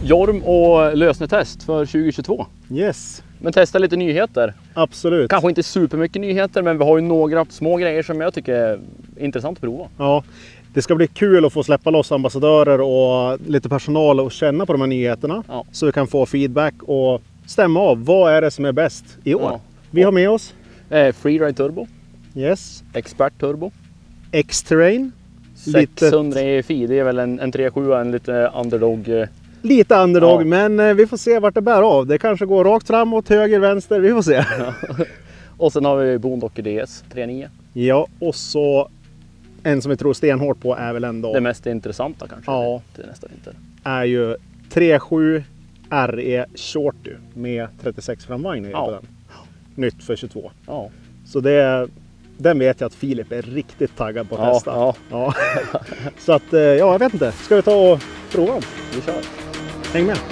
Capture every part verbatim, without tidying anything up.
Jorm och lösnetest för tjugo tjugotvå. Yes. Men testa lite nyheter. Absolut. Kanske inte supermycket nyheter, men vi har ju några små grejer som jag tycker är intressant att prova. Ja, det ska bli kul att få släppa loss ambassadörer och lite personal och känna på de här nyheterna. Ja. Så vi kan få feedback och stämma av. Vad är det som är bäst i år? Ja. Vi har med oss Eh, Freeride Turbo. Yes. Expert Turbo. X-Terrain. sexhundra E F I, det är väl en, en tre sju, en lite underdog. Eh, Lite underdog, Ja. men eh, vi får se vart det bär av. Det kanske går rakt framåt, höger, vänster. Vi får se. Ja. Och sen har vi Boondocker D S tre nio. Ja, och så en som vi tror stenhårt på är väl ändå Det mest intressanta kanske Ja. till nästa vinter. är ju tre sju R E Shorty med trettiosex framvagn Ja. på den. Nytt för tjugotvå. Ja. Så det, den vet jag att Filip är riktigt taggad på att Ja, testa. ja. Ja. Så att, eh, ja, jag vet inte. Ska vi ta och prova dem? Vi kör. Häng med!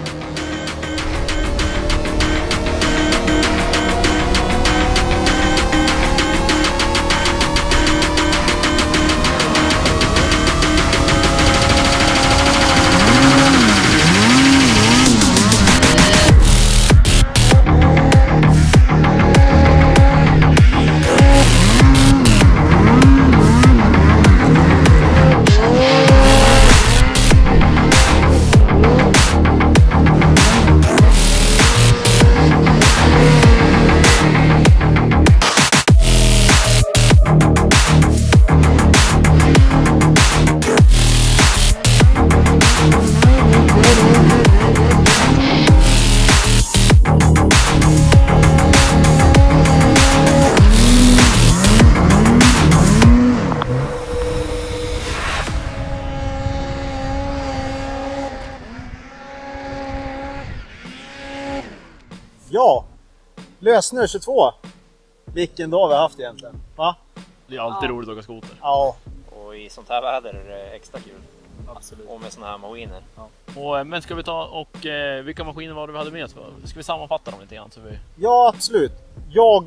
Ja, lösnö tjugotvå. Vilken dag vi har haft egentligen, va? Det är alltid Ja. roligt att åka skoter. Ja, Och i sånt här väder är det extra kul. absolut. Och med såna här maskiner. Och, eh, men ska vi ta och eh, vilka maskiner var det vi hade med oss? Ska vi sammanfatta dem lite grann? Så vi... Ja, absolut. Jag,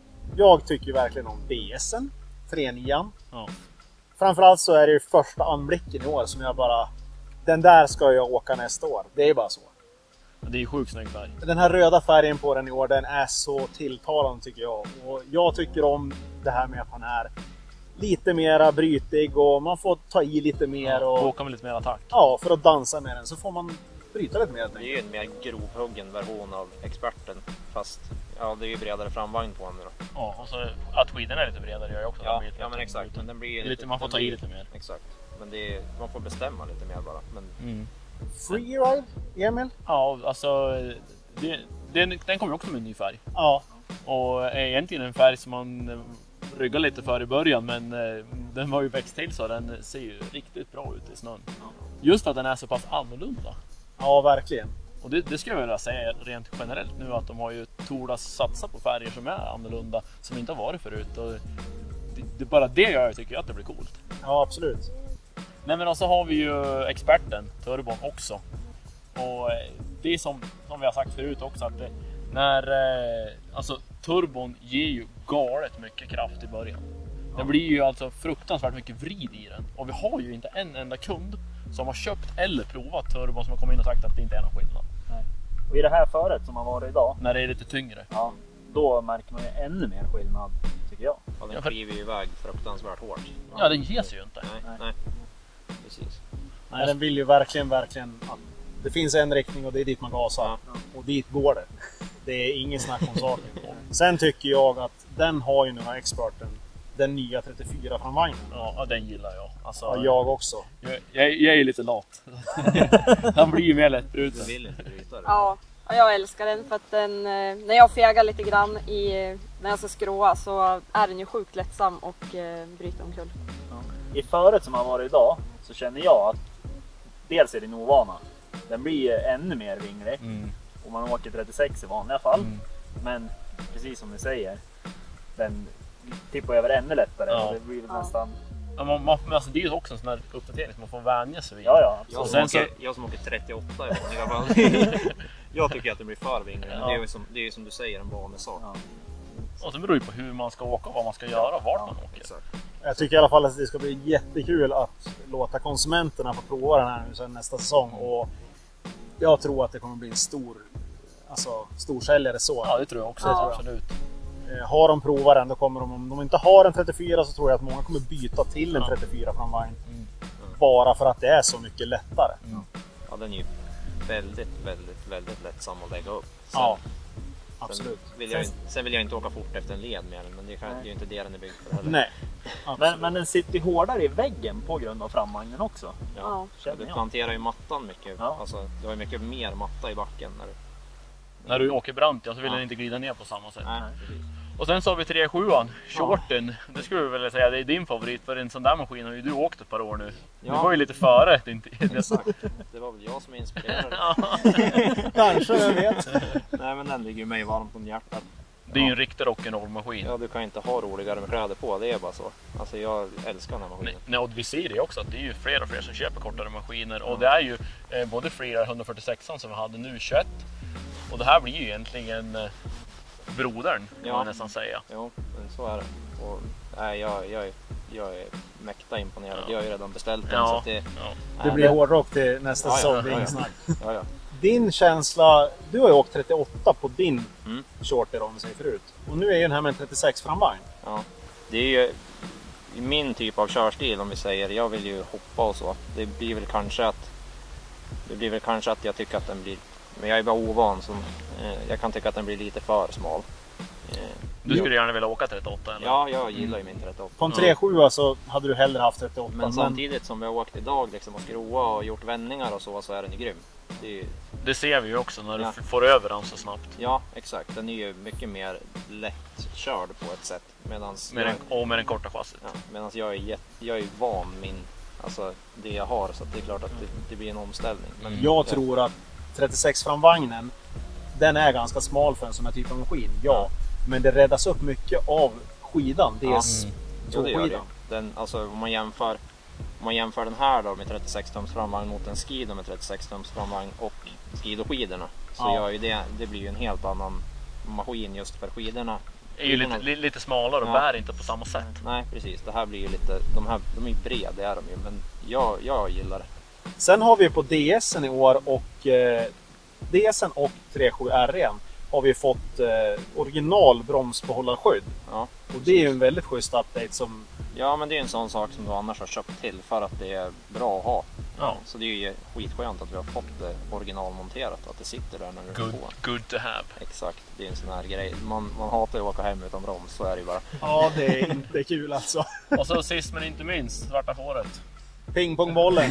jag tycker verkligen om B S:en, tre nio. Ja. Framförallt så är det ju första anblicken i år som jag bara... Den där ska jag åka nästa år. Det är bara så. Det är sjukt snygg färg. Den här röda färgen på den i år, den är så tilltalande tycker jag. Och jag tycker om det här med att han är lite mera brytig och man får ta i lite mer. Ja, Och, åka med lite mer attack. ja, för att dansa med den så får man bryta lite mer. Det är ju en mer grovhuggen version av experten. Fast ja, det är ju bredare framvagn på den nu då. Ja, och så att skidorna är lite bredare gör ju också. Ja, den blir lite ja men mer exakt. bruten. Men den blir Lite, man får den ta i blir- lite mer. Exakt. Men det är, man får bestämma lite mer bara. Men Mm. Freeride, Emil? Ja, alltså det, den, den kommer ju också med en ny färg. Ja. Och är egentligen en färg som man eh, ryggar lite för i början, men eh, den har ju växt till så den ser ju riktigt bra ut i snön. Just att den är så pass annorlunda. Ja, verkligen. Och det, det skulle jag vilja säga rent generellt nu, att de har ju tordat satsa på färger som är annorlunda, som inte har varit förut. Och det, det är bara det jag tycker att det blir coolt. Ja, absolut. Nej, men så har vi ju experten, turbon också. Och eh, det är som, som vi har sagt förut också, att det, när eh, alltså turbon ger ju galet mycket kraft i början. Det blir ju alltså fruktansvärt mycket vrid i den. Och vi har ju inte en enda kund som har köpt eller provat turbon som har kommit in och sagt att det inte är någon skillnad. Nej. Och i det här föret som har varit idag, När det är lite tyngre. ja, då märker man ju ännu mer skillnad tycker jag. ja, den Ja, för- kliver ju iväg fruktansvärt hårt. Ja, den ges ju inte. Nej, Nej. nej. Precis. Nej, den vill ju verkligen, verkligen att det finns en riktning och det är dit man gasar. Ja. Och dit går det. Det är ingen snack om saken. Sen tycker jag att den har ju den här experten, den nya trettiofyra framvagnen. Ja, ja, den gillar jag. Alltså, Ja, jag också. jag, jag, jag är ju lite lat. Han blir ju mer Du lättbruten. vill inte bryta det. Ja, ja, jag älskar den för att den, eh, när jag fegar lite grann i, när jag ska skråa så är den ju sjukt lättsam och eh, bryter omkull. I föret som har varit idag så känner jag att dels är det en ovana. Den blir ännu mer vinglig Mm. och man åker trettiosex i vanliga fall. Mm. Men precis som ni säger, den tippar över ännu lättare. Ja. Och det blir Ja. nästan... Ja, man, man, men alltså, det är ju också en sån här uppdatering som man får vänja sig vid. Ja, ja. Jag Och som, sen så- åker, jag som åker trettioåtta i vanliga fall. Jag tycker att det blir för vinglig. Men Ja. det är ju som, det är ju som du säger en vanlig sak. Ja. Och sen beror det på hur man ska åka och vad man ska göra och vart man åker. Exakt. Jag tycker i alla fall att det ska bli jättekul att låta konsumenterna få prova den här nu sen nästa säsong. Och Jag tror att det kommer bli en stor, alltså, storsäljare så. Ja, det tror jag också. Ja. Absolut. Eh, Har de provat den, då kommer de, om de inte har en trettiofyra så tror jag att många kommer byta till en Ja. trettiofyra från vagn. Mm. Bara för att det är så mycket lättare. Ja, den är ju väldigt, väldigt, väldigt lättsam att lägga upp. Sen, Ja, sen absolut. Vill jag, inte- sen vill jag inte åka fort efter en led med den, men det, kan, det är ju inte det den är byggd för heller. Nej. Men, men den sitter ju hårdare i väggen på grund av framvagnen också. Ja. Ja. Känner Du jag. planterar ju mattan mycket. Ja. Alltså, du har ju mycket mer matta i backen. När du... När du åker brant, ja, så vill Ja. den inte glida ner på samma sätt. Nej, precis. Och sen så har vi tre sjuan, shorten. Det skulle vi väl säga, det är din favorit, för en sån där maskin har ju du åkt ett par år nu. Ja. Du var ju lite före din tid. Exakt. Det var väl jag som inspirerade. Ja. Kanske, vem vet. Nej, men den ligger ju mig varmt om hjärtat. Det är ju en riktig rock'n'roll-maskin. Ja, du kan inte ha roligare med kläder på, det är bara så. Alltså jag älskar den här maskinen. Nej, och vi ser det också, att det är ju fler och fler som köper kortare maskiner. Och det är ju eh, både Freeride hundrafyrtiosex som vi hade nu, tjugoett. Och det här blir ju egentligen eh, brodern, kan Ja. man nästan säga. Jo, men så är det. Och, nej, jag, jag, är- jag är mäkta imponerad. Ja. Jag har ju redan beställt den. Ja. Så att det, Ja. Det nej, blir hårdrock till nästa Ja, ja, säsong, det är ja, inget ja. snack. Ja, ja. Din känsla, du har ju åkt trettioåtta på din Mm. shorter om vi säger förut. Och nu är ju den här med en trettiosex framvagn. Ja. Det är ju i min typ av körstil, om vi säger. Jag vill ju hoppa och så. Det blir väl kanske att det blir väl kanske att jag tycker att den blir, men jag är bara ovan, så eh, jag kan tycka att den blir lite för smal. Eh, Du skulle gärna vilja åka trettioåtta eller? ja, jag gillar ju min trettioåtta. På en tre sju så hade du hellre haft trettioåtta. Men samtidigt som vi har åkt idag liksom, och skroat och gjort vändningar och så, så är den ju grym. Det är ju, Det ser vi ju också när du Ja. f- får över den så snabbt. ja, exakt. Den är ju mycket mer lättkörd på ett sätt. Medans Med jag, den, och med den korta chassit. ja, medans jag är, jätt, jag är van min, alltså det jag har, så att det är klart att det, det blir en omställning. Men Jag tror att trettiosex framvagnen, den är ganska smal för en sån här typ av maskin. Ja, men det räddas upp mycket av skidan. Dels Mm. Ja, det gör det. tågskidan. Den, alltså, om man jämför om man jämför den här då med trettiosex tums framvagn mot en Skido med trettiosex tums framvagn och Skido-skidorna, så Ja. gör ju det, det blir ju en helt annan maskin just för skidorna. Är ju lite, li, lite smalare och Ja. bär inte på samma sätt. Nej, precis. Det här blir ju lite, de här, de är ju bred, det är de ju, men jag, jag gillar det. Sen har vi på D S:en i år och eh, D S:en och tre sju R har vi fått eh, original bromsbehållarskydd. Ja. Och det är ju en väldigt schysst update som... Ja, men det är en sån sak som du annars har köpt till för att det är bra att ha. Ja. Så det är ju skitskönt att vi har fått det originalmonterat, att det sitter där när du är Good, på. good to have. Exakt, det är en sån här grej. Man, man hatar ju att åka hem utan broms, så är det ju bara. Ja, det är inte kul alltså. Och så sist men inte minst, svarta fåret. Pingpongbollen.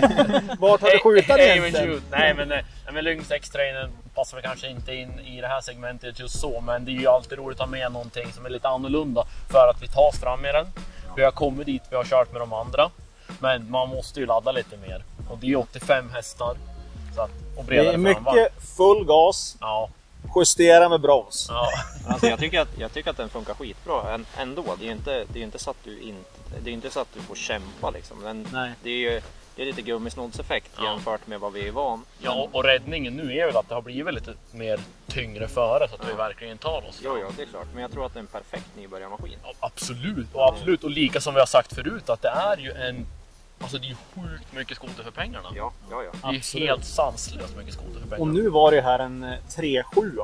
Vart har du skjutit den Hey, egentligen? shoot. Nej men, nej, men Lynx X-trainen passar väl kanske inte in i det här segmentet just så, men det är ju alltid roligt att ha med någonting som är lite annorlunda för att vi tar oss fram med den. Vi har kommit dit, vi har kört med de andra, men man måste ju ladda lite mer. Och det är åttiofem hästar. Så att, och Det bredare är framvagn. mycket full gas, Ja, justera med broms. ja. Alltså jag, tycker att, jag tycker att den funkar skitbra än- ändå. Det är ju inte, det är ju inte så att du inte, det är inte så att du får kämpa liksom. Men Nej. det är ju det är lite gummisnoddseffekt Ja. jämfört med vad vi är van. Ja, och, och räddningen nu är väl att det har blivit lite mer tyngre före så att vi Ja. verkligen tar oss Jo, fram. ja, det är klart. Men jag tror att det är en perfekt nybörjarmaskin. Ja, absolut, och absolut. Och lika som vi har sagt förut, att det är ju en... Alltså det är ju sjukt mycket skoter för pengarna. Ja, ja, ja. Det är ju Absolut. helt sanslöst mycket skoter för pengarna. Och nu var det här en eh, tre sju.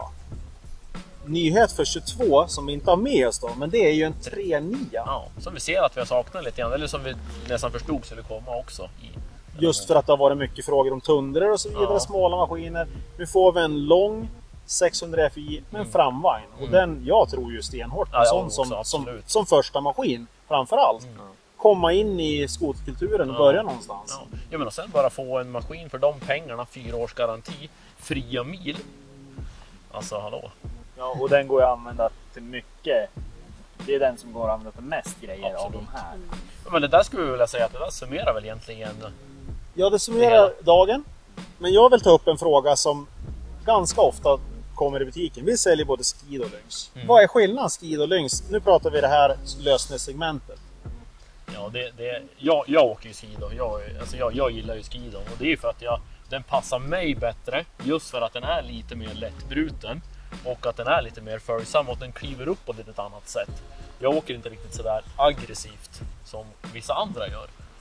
Nyhet för tjugotvå som vi inte har med oss då, men det är ju en tre nio. Ja, som vi ser att vi har saknat lite grann, eller som vi nästan förstod skulle komma också. I, Just för att det har varit mycket frågor om tundror och så vidare, Ja. smala maskiner. Nu får vi en lång sexhundra F I med en framvagn. Och Mm. den, jag tror ju stenhårt på Ja, jag sån också, som, som, absolut. som första maskin framför allt. Mm. Komma in i skoterkulturen och Ja. börja någonstans. Ja, jag menar sen bara få en maskin för de pengarna, fyra års garanti, fria mil. Alltså hallå. Ja, och den går ju att använda till mycket. Det är den som går att använda till mest grejer av Absolut. de här. Men det där skulle vi vilja säga att det där summerar väl egentligen. Ja, det summerar dagen. Men jag vill ta upp en fråga som ganska ofta kommer i butiken. Vi säljer både Skido och Lynx. Mm. Vad är skillnaden Skido och Lynx? Nu pratar vi det här lösningssegmentet. Ja, det, det, jag, jag åker ju skidor. Jag, alltså jag, jag gillar ju skidor och det är ju för att jag, den passar mig bättre. Just för att den är lite mer lättbruten och att den är lite mer följsam och den kliver upp på ett litet annat sätt. Jag åker inte riktigt sådär aggressivt som vissa andra gör.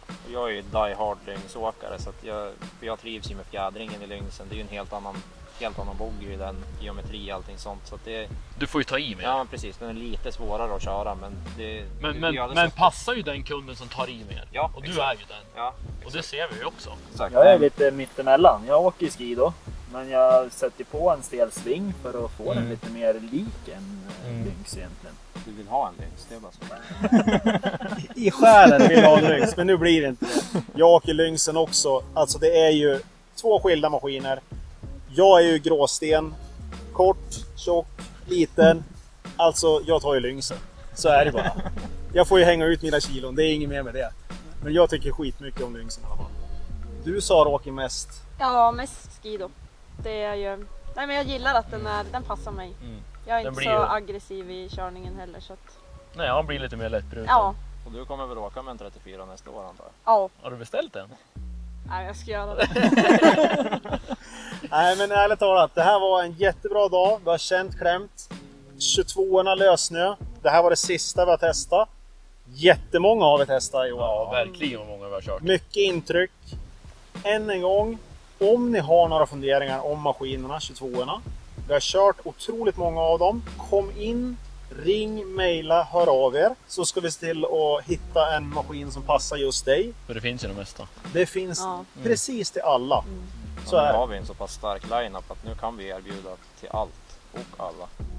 Jag är ju die hard Lynxåkare så att jag, jag trivs ju med fjädringen i Lynxen. Det är ju en helt annan, helt annan boggy i den, geometri och allting sånt. Så att det, Du får ju ta i mer. ja precis, den är lite svårare att köra men det... Men, det, men, det men så... passar ju den kunden som tar i mer. Ja, och du exakt. är ju den. Ja, och det ser vi ju också. exakt. Jag är lite mittemellan. Jag åker ju ski då. Men jag sätter på en stel sving för att få Mm. den lite mer lik en Mm. Lynx egentligen. Du vill ha en Lynx, det är bara så. I själen vill jag ha en Lynx, men nu blir det inte det. Jag åker Lynxen också. Alltså det är ju två skilda maskiner. Jag är ju gråsten. Kort, tjock, liten. Alltså jag tar ju Lynxen. Så är det bara. Jag får ju hänga ut mina kilon, det är inget mer med det. Men jag tycker skitmycket om Lynxen i alla fall. Du sa Rocky mest. Ja, mest ski då. Det är ju... Nej men jag gillar att den, är, den passar mig. Mm. Jag är Den inte blir så ju- aggressiv i körningen heller så att... Nej, han blir lite mer lättbruten. Ja, Och du kommer väl åka med en trettiofyra nästa år antar jag? ja. Har du beställt den? Nej, jag ska göra det. Nej men ärligt talat, det här var en jättebra dag. Vi har känt klämt. tjugotvåorna lössnö. Det här var det sista vi har testat. Jättemånga har vi testat i år. Ja, verkligen vad många vi har kört. Mycket intryck. Än en gång, om ni har några funderingar om maskinerna, tjugotvåorna. Vi har kört otroligt många av dem. Kom in, ring, mejla, hör av er. Så ska vi se till att hitta en maskin som passar just dig. För det finns ju det mesta. Det finns Ja. precis till alla. Så Så nu är det. har vi en så pass stark line-up att nu kan vi erbjuda till allt och alla.